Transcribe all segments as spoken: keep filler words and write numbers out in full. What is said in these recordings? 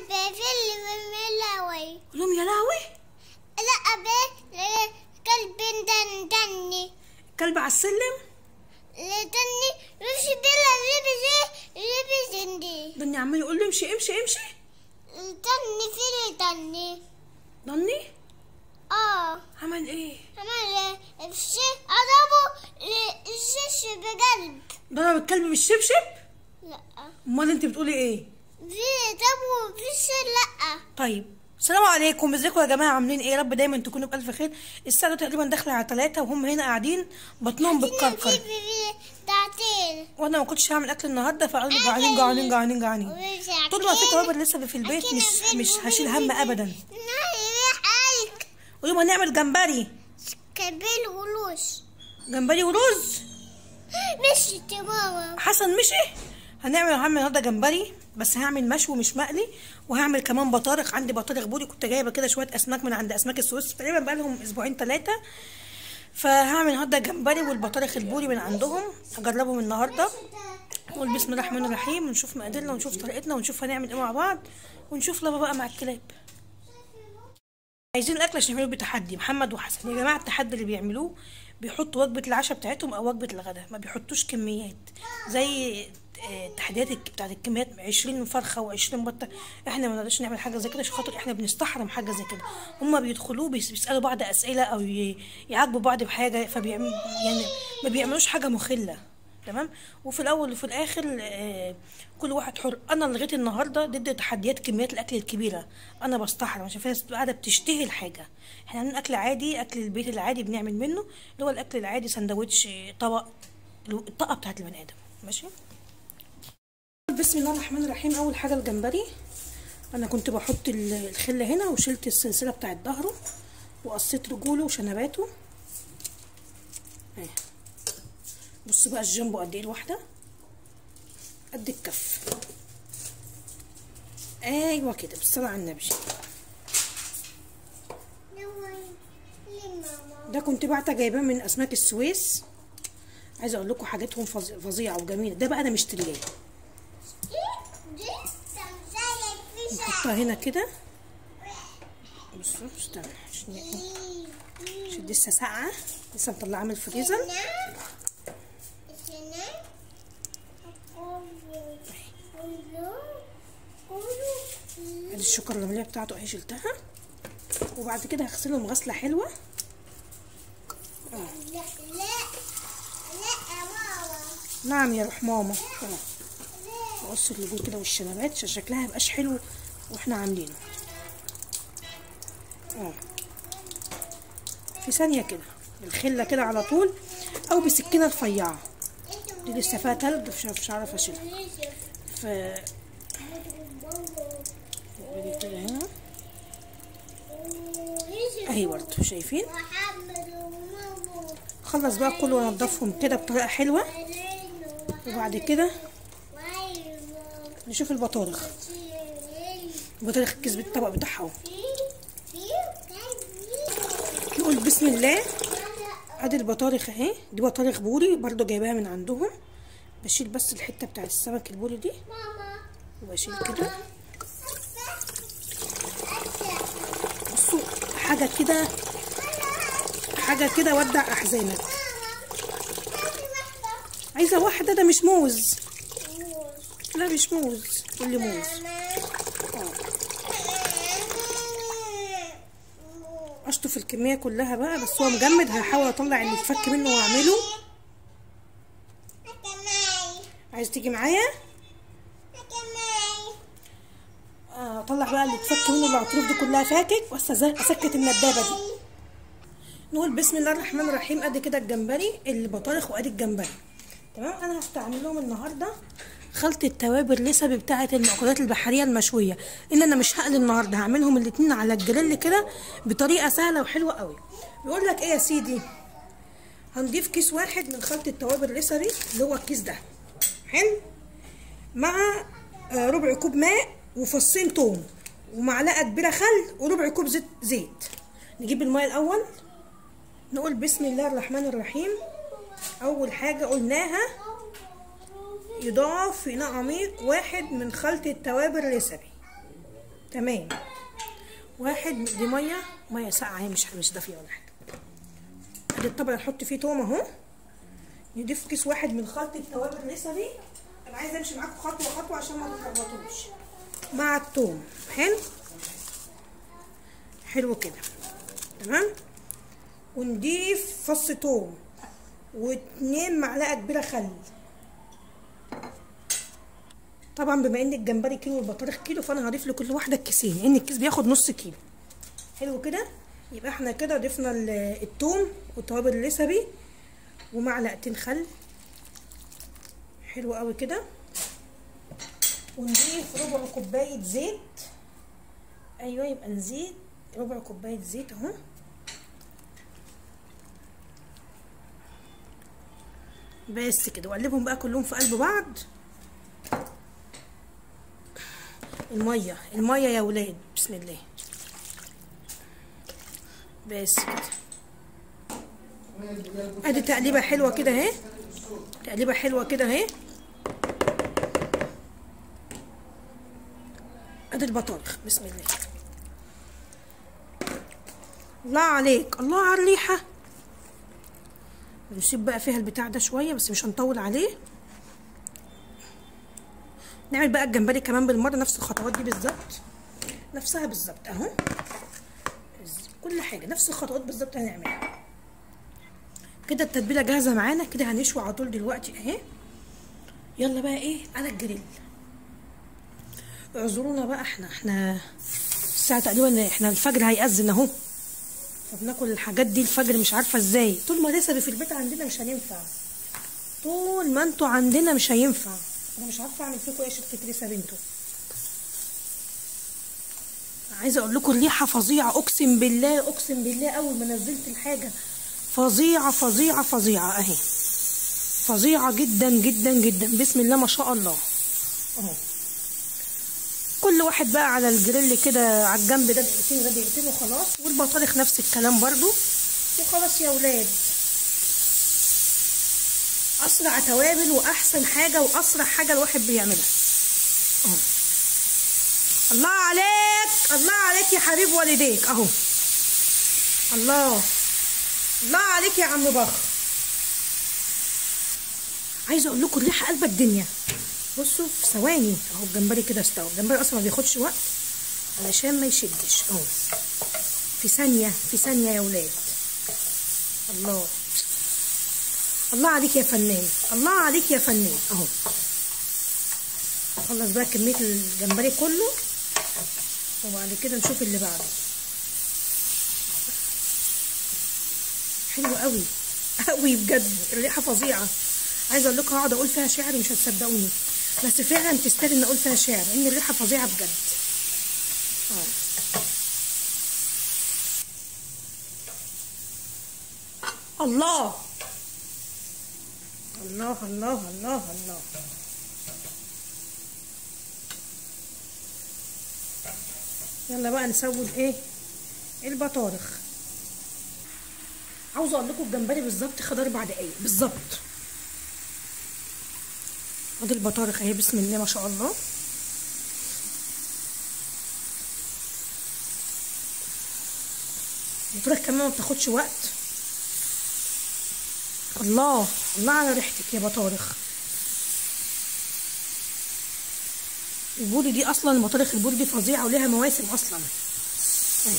كلب في الملاوي. قول لهم يا لهوي. لا بي كلب دن دني. كلب على السلم. دني مش بلا لبس لبس دني. دني عمال يقول له امشي امشي امشي. دني في دني. دني؟ اه. عمل ايه؟ عمل الشي ضربه الشيش بقلب. ضرب الكلب بالشبشب؟ لا. امال انت بتقولي ايه؟ في ضربه في الشي. لا. طيب السلام عليكم، ازيكم يا جماعه؟ عاملين ايه؟ يا رب دايما تكونوا بالف خير. الساعه تقريبا داخله على ثلاثة وهم هنا قاعدين بطنهم بتكركر وانا ما كنتش هعمل اكل النهارده، فقالوا جعانين جعانين جعانين جعانين. قلت له في توابل لسه في البيت، مش مش هشيل هم ابدا. قول لهم هنعمل جمبري. جمبري ورز. جمبري ورز؟ مشي يا ماما. حسن مشي. هنعمل هعمل النهارده جمبري، بس هعمل مشوي مش مقلي، وهعمل كمان بطارخ. عندي بطارخ بوري، كنت جايبه كده شويه اسماك من عند اسماك السويس تقريبا بقالهم اسبوعين ثلاثه، فهعمل النهارده جمبري والبطارخ البوري من عندهم، هجربهم النهارده. نقول بسم الله الرحمن الرحيم ونشوف مقاديرنا ونشوف طريقتنا ونشوف هنعمل ايه مع بعض ونشوف لبا بقى مع الكلاب. عايزين الاكل عشان نعمله بتحدي محمد وحسن. يا جماعه التحدي اللي بيعملوه بيحطوا وجبه العشاء بتاعتهم او وجبه الغداء، ما بيحطوش كميات زي التحديات بتاعت الكميات عشرين فرخه وعشرين بطه. احنا ما نقدرش نعمل حاجه زي كده عشان خاطر احنا بنستحرم حاجه زي كده. هما بيدخلوه بيسالوا بعض اسئله او يعاقبوا بعض بحاجه، فبيعمل يعني ما بيعملوش حاجه مخله. تمام. وفي الاول وفي الاخر آه كل واحد حر. انا لغايه النهارده ضد تحديات كميات الاكل الكبيره، انا بستحرم عشان في ناس قاعده بتشتهي الحاجه. احنا عاملين اكل عادي، اكل البيت العادي بنعمل منه اللي هو الاكل العادي، سندوتش، طبق، الطاقه بتاعت البني ادم. ماشي. بسم الله الرحمن الرحيم. اول حاجه الجمبري، انا كنت بحط الخله هنا وشلت السلسله بتاعت ظهره وقصيت رجوله وشنباته. اهي بص بقى الجنبو قد ايه الواحده، قد الكف. ايوه كده بالصلاه على النبي. ده كنت بعتها جايباه من اسماك السويس، عايزه اقول لكم حاجاتهم فظيعه وجميله. ده بقى انا مشترياه. نحطها هنا كده. بصوا استنى عشان عشان لسه ساقعه، لسه مطلعاها من الفريزر. ادي الشوكه الرمليه بتاعته اهي شلتها، وبعد كده هغسلهم غسله حلوه. اه لا لا لا يا ماما. نعم يا روح ماما. اه بقص الرجول كده والشنبات عشان شكلها ميبقاش حلو واحنا عاملينه. اه في ثانيه كده الخله كده على طول، او بسكينه رفيعه. دي لسه فيها تلج مش عارفه اشيلها. ف كده هنا اهي برضه شايفين. خلص بقى كله وانضفهم كده بطريقه حلوه، وبعد كده نشوف البطارخ. البطارخ الكيس بالطبق بتاعها. نقول بسم الله. ادي البطارخ اهي، دي بطارخ بوري برضه جايباها من عندهم. بشيل بس الحته بتاع السمك البوري دي وبشيل كده. بصوا حاجه كده حاجه كده ودع احزانك. عايزه واحده، ده مش موز. لا مش موز، اللي موز. اه اشطف الكميه كلها بقى، بس هو مجمد هحاول اطلع اللي اتفك منه واعمله. عايز تيجي معايا؟ اه اطلع بقى اللي اتفك منه، الاطراف دي كلها فاكك، واسكت الندابه دي. نقول بسم الله الرحمن الرحيم. ادي كده الجمبري البطارخ وادي الجمبري. تمام. انا هستعمل لهم النهارده خلطه توابل لسبي بتاعه المأكولات البحريه المشويه، ان انا مش هقلي النهارده، هعملهم الاتنين على الجريل كده بطريقه سهله وحلوه قوي. بيقول لك ايه يا سيدي؟ هنضيف كيس واحد من خلطه توابل لسبي اللي هو الكيس ده حلو، مع ربع كوب ماء وفصين توم ومعلقه كبيره خل وربع كوب زيت زيت. نجيب الماء الاول. نقول بسم الله الرحمن الرحيم. اول حاجه قلناها يضاف في اناء عميق واحد من خلطة توابل لسبي. تمام. واحد دي ميه ميه ساقعه اهي، مش مش دافيه ولا حاجه. ادي الطبق اللي نحط فيه توم اهو. نضيف كيس واحد من خلطه توابل نسبي. انا عايزه امشي معاكم خطوه خطوه عشان ما تتلخبطوش مع التوم. حلو حلو كده تمام. ونضيف فص توم واتنين معلقه كبيره خل. طبعا بما ان الجمبري كيلو والبطارخ كيلو، فانا هضيف لكل واحده كيسين لان الكيس بياخد نص كيلو. حلو كده. يبقى احنا كده ضفنا الثوم والتوابل النسبي ومعلقتين خل. حلو قوي كده. ونضيف ربع كوبايه زيت. ايوه يبقى نزيد ربع كوبايه زيت اهو. بس كده. واقلبهم بقى كلهم في قلب بعض. الميه الميه يا ولاد بسم الله. بس كده. ادي تقليبه حلوه كده اهي. تقليبه حلوه كده اهي. ادي البطارخ بسم الله. الله عليك، الله على الريحه. نسيب بقى فيها البتاع ده شويه بس مش هنطول عليه. نعمل بقى الجمبري كمان بالمره نفس الخطوات دي بالظبط، نفسها بالظبط اهو. كل حاجه نفس الخطوات بالظبط هنعملها كده. التتبيله جاهزه معانا كده. هنشوي على طول دلوقتي اهي. يلا بقى ايه على الجريل. اعذرونا بقى احنا احنا الساعه تقريبا احنا الفجر هيأذن اهو، فبناكل الحاجات دي الفجر مش عارفه ازاي. طول ما رسبي في البيت عندنا مش هينفع، طول ما انتوا عندنا مش هينفع. انا مش عارفه اعمل فيكم ايه شركه رسب انتوا. عايزه اقول لكم الريحه فظيعه اقسم بالله اقسم بالله. اول ما نزلت الحاجه فظيعه فظيعه فظيعه اهي، فظيعه جدا جدا جدا. بسم الله ما شاء الله اهو. كل واحد بقى على الجريل كده على الجنب ده دقيقتين ده دقيقتين وخلاص. والبطارخ نفس الكلام برضو وخلاص يا ولاد. اسرع توابل واحسن حاجه واسرع حاجه الواحد بيعملها اهو. الله عليك الله عليك يا حبيب والديك اهو. الله الله عليك يا عم بخ. عايزه اقول لكم الريحه قلبه الدنيا. بصوا في ثواني اهو الجمبري كده استوى. الجمبري اصلا ما بياخدش وقت علشان ما يشدش اهو. في ثانيه في ثانيه يا ولاد. الله الله عليك يا فنان، الله عليك يا فنان اهو. خلص بقى كميه الجمبري كله وبعد كده نشوف اللي بعده. حلو قوي قوي بجد. الريحه فظيعه. عايزه اقول لكم هقعد اقول فيها شعر مش هتصدقوني، بس فعلا تستاهل ان اقول فيها شعر لان الريحه فظيعه بجد. اه الله الله الله الله الله. يلا بقى نسوي الايه البطارخ. عاوزه اقول لكم الجمبري بالظبط خد اربع دقايق بالظبط. ادي البطارخ اهي بسم الله ما شاء الله. البطارخ كمان ما بتاخدش وقت. الله الله على ريحتك يا بطارخ. البوري دي اصلا البطارخ البوري دي فظيعه وليها مواسم اصلا. اهي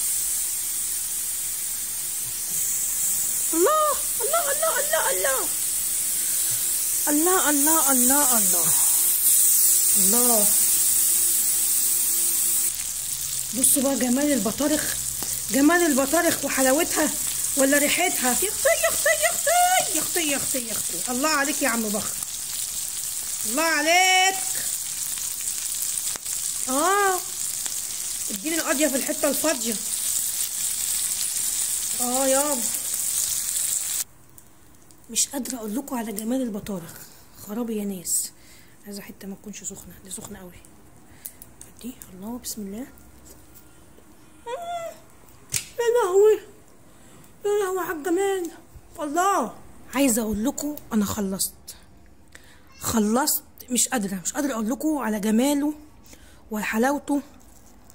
الله الله الله الله الله الله الله الله الله الله. بصوا بقى جمال البطارخ، جمال البطارخ وحلاوتها ولا ريحتها. يا اختي يا اختي يا اختي يا اختي يا اختي يا اختي. الله عليك يا عم بخ، الله عليك. اه اديني القضيه في الحته الفاضيه. اه يابا مش قادره اقول لكم على جمال البطارخ. خرابي يا ناس. عايزه حته ما تكونش سخنه، دي سخنه قوي دي. الله بسم الله. يا لهوي يا لهوي على الجمال. الله عايزه اقول لكم انا خلصت خلصت مش قادره مش قادره اقول لكم على جماله وحلاوته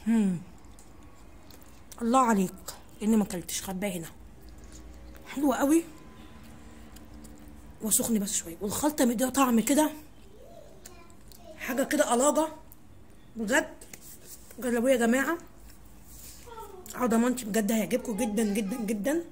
امم الله عليك اني ما اكلتش، خباه هنا. حلوه قوي وسخن بس شويه، والخلطه مديها طعم كده، حاجه كده قلاجه بجد. جربوه يا جماعه، على ضمانتي بجد هيعجبكم جدا جدا جدا.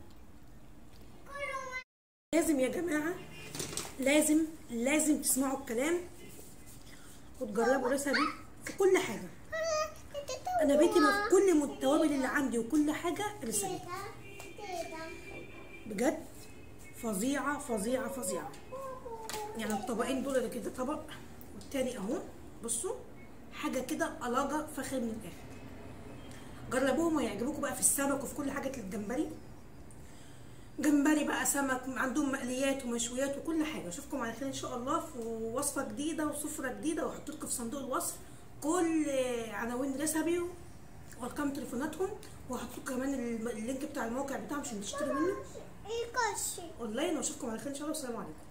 لازم يا جماعه، لازم لازم تسمعوا الكلام وتجربوا ريسبي في كل حاجه. انا بيتي في كل التوابل اللي عندي وكل حاجه ريسبي بجد، فظيعه فظيعه فظيعه. يعني الطبقين دول كده طبق والتاني اهو، بصوا حاجه كده قلاجه فخر من الاخر. جربوهم ويعجبوكم بقى في السمك وفي كل حاجه. الجمبري، جمبري بقى، سمك، عندهم مقليات ومشويات وكل حاجه. اشوفكم على خير ان شاء الله في وصفه جديده وسفره جديده، وهحط لكم في صندوق الوصف كل عناوين ريسبي وارقام تليفوناتهم، وهحط لكم كمان اللينك بتاع الموقع بتاعهم عشان تشتروا منه اونلاين. واشوفكم على خير ان شاء الله، والسلام عليكم.